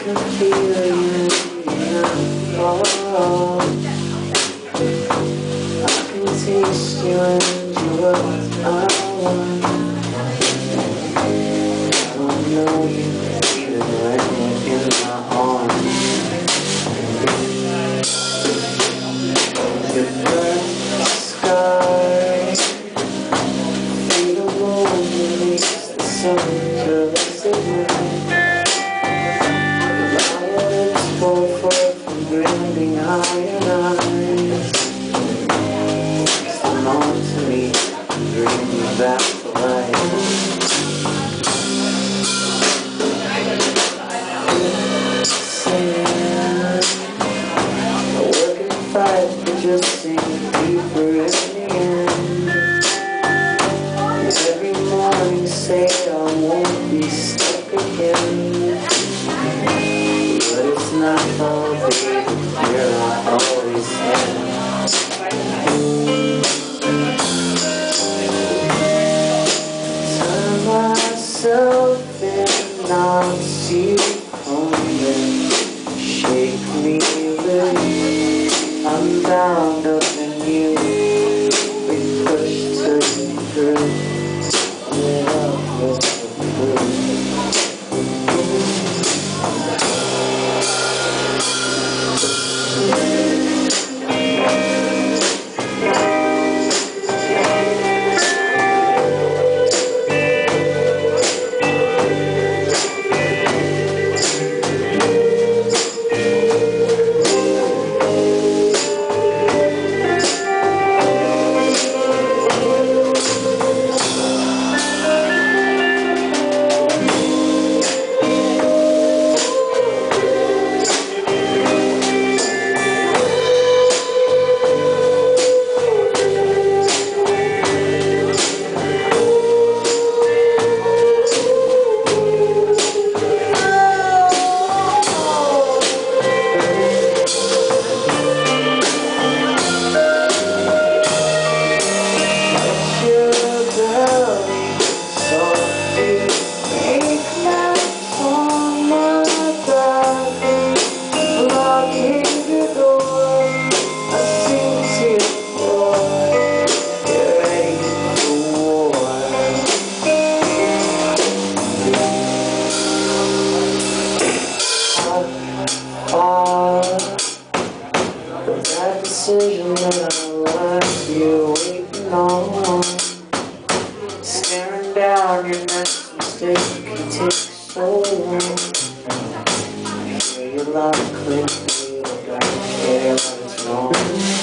can feel you now. I can taste you and you're what I want. I don't know you even when you're in my arms. Your first sky, fade alone release the sun to the pour forth from grinding ionize. Come on to me, bring me back to life. Sand, I work and fight, but just sink deeper in the end. Every morning say I won't be stuck again. But it's not all day, where I always am. Turn myself in, I'll see you coming. Shake me loose, I'm bound up in you. We push to the through, let up with the truth. That decision that I left you waiting on, staring down your next mistake can take so long. I hear you loud and clear, I don't care what it's wrong.